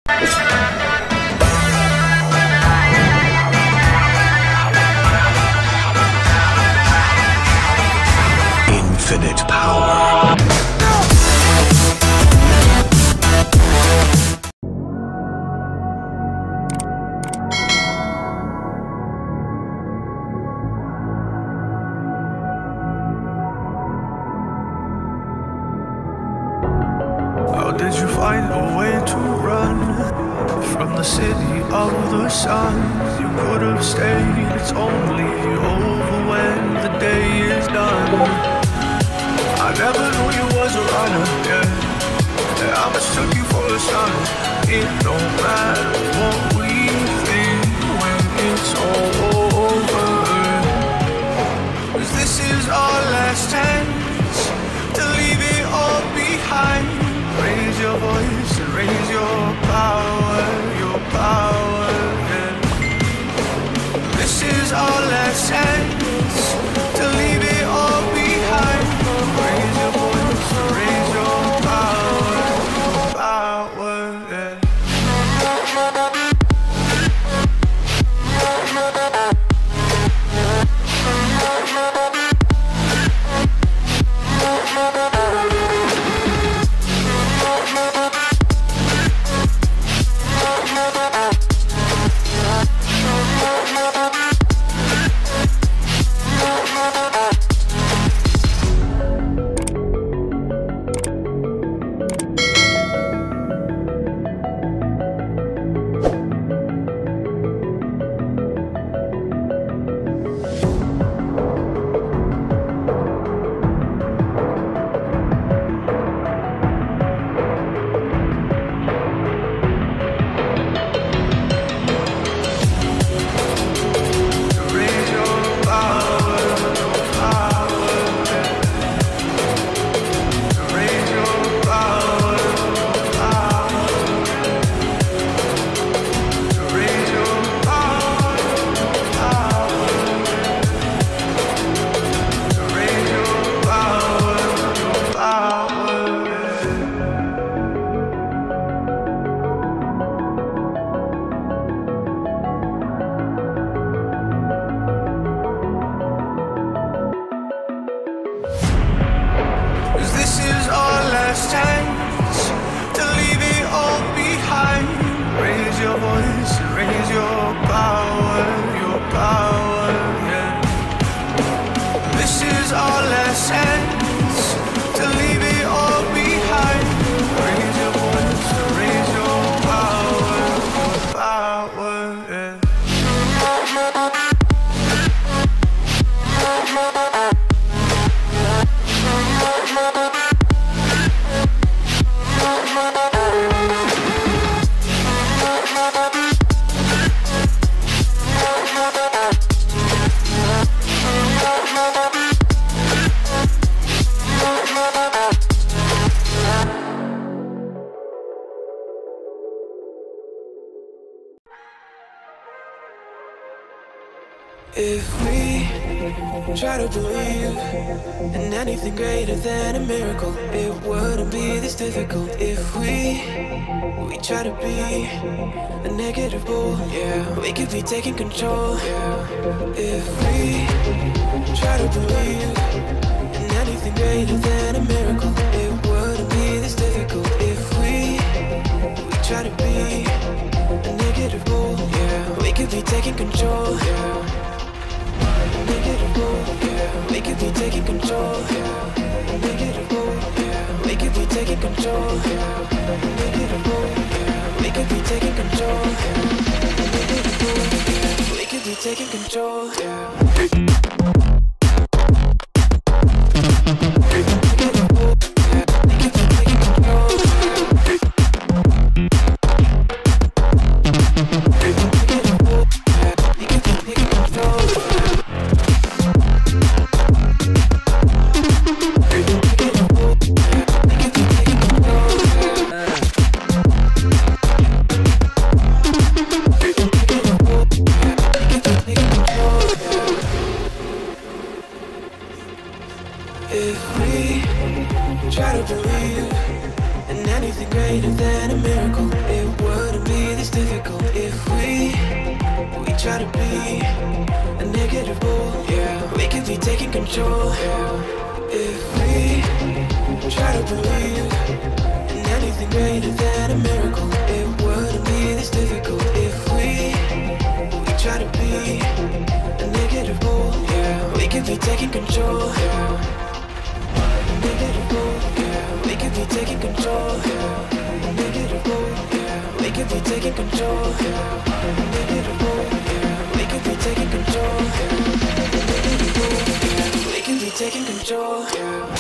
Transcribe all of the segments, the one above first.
Infinite power. How did you find a way to run from the city of the sun? You could have stayed, it's only over when the day is done. I never knew you was a runner, yeah. I mistook you for a son. It don't matter what we think when it's all over, 'cause this is our last chance to leave it all behind. Raise your voice and raise your power, yeah. This is our last chance to leave it all behind. Raise your voice and raise your power, yeah. If we try to believe in anything greater than a miracle, it wouldn't be this difficult. If we try to be a negative bull, yeah, we could be taking control, yeah. If we try to believe in anything greater than a miracle, it wouldn't be this difficult. If we try to be a negative bull, yeah, we could be taking control, yeah. Negative bull, yeah, we could be taking control, yeah. Negative bull, yeah, we could be taking control, yeah. Negative bull, yeah, we could be taking control, yeah. Negative bull, yeah, we could be taking control, yeah. try to be a negative bull, yeah, we could be taking control, yeah. If we try to believe in anything greater than a miracle, it wouldn't be this difficult. If we try to be a negative bull, yeah, we could be taking control, yeah. Negative bull, yeah, we could be taking control, yeah. Negative bull, yeah, we could be taking control, yeah. Negative bull, yeah, we could be taking control, yeah. Negative bull, yeah, we could be taking control, yeah.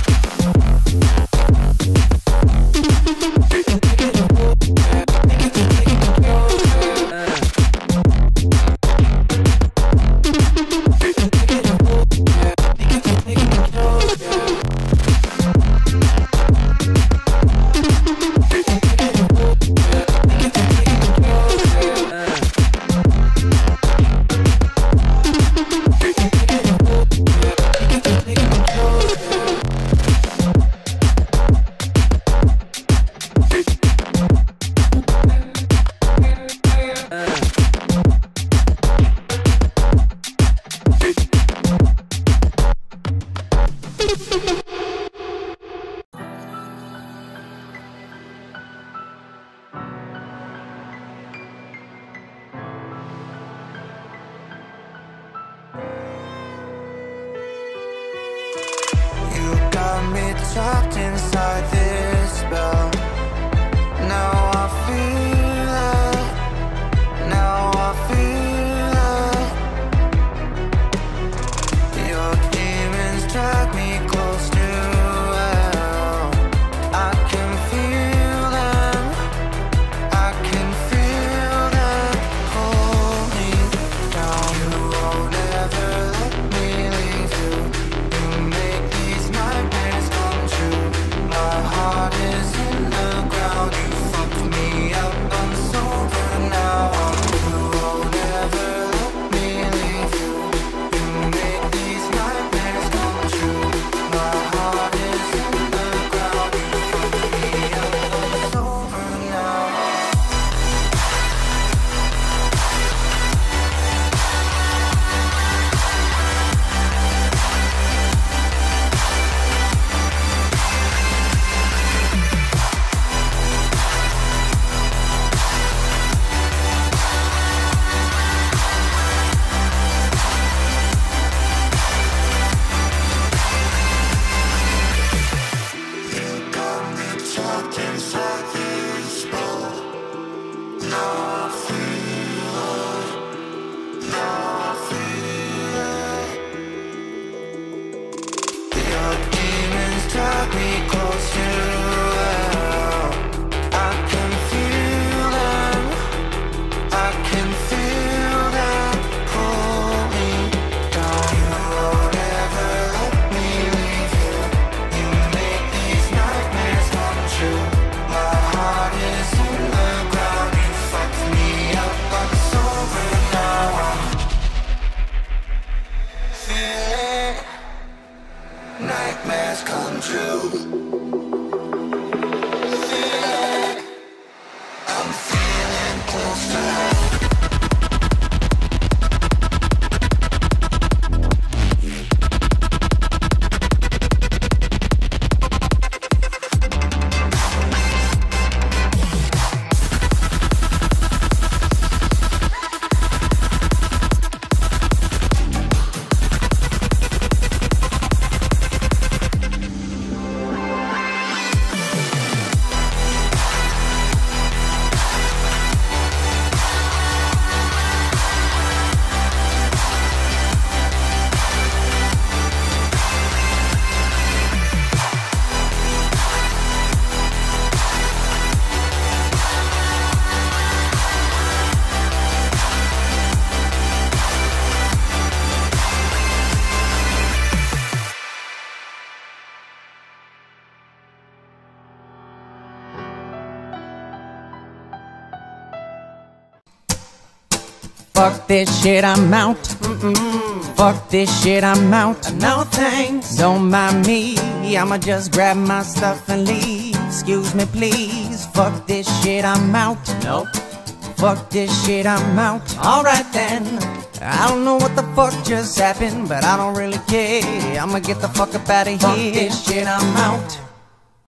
Trapped inside this spell. Now I feel it. Now I feel it. Your demons drag me close to hell. I can feel them. I can feel them pull me down. You won't ever let me leave you. You make these nightmares come true. My heart is in the ground. You fucked me up, I'm sober now. You won't ever let me leave you. You make these nightmares come true. My heart is in the ground. You fucked me up, I'm sober now. Drag me close to hell. I can feel them. I can feel them pull me down. You won't ever let me leave you. You make these nightmares come true. My heart is in the ground. You fucked me up, I'm sober now. I'm feeling nightmares come true. I'm feeling close to hell. Fuck this shit, I'm out. Fuck this shit, I'm out. No thanks, don't mind me. I'ma just grab my stuff and leave. Excuse me, please. Fuck this shit, I'm out. Nope. fuck this shit, I'm out. Alright then. I don't know what the fuck just happened, but I don't really care. I'ma get the fuck up out of here. Fuck this shit, I'm out.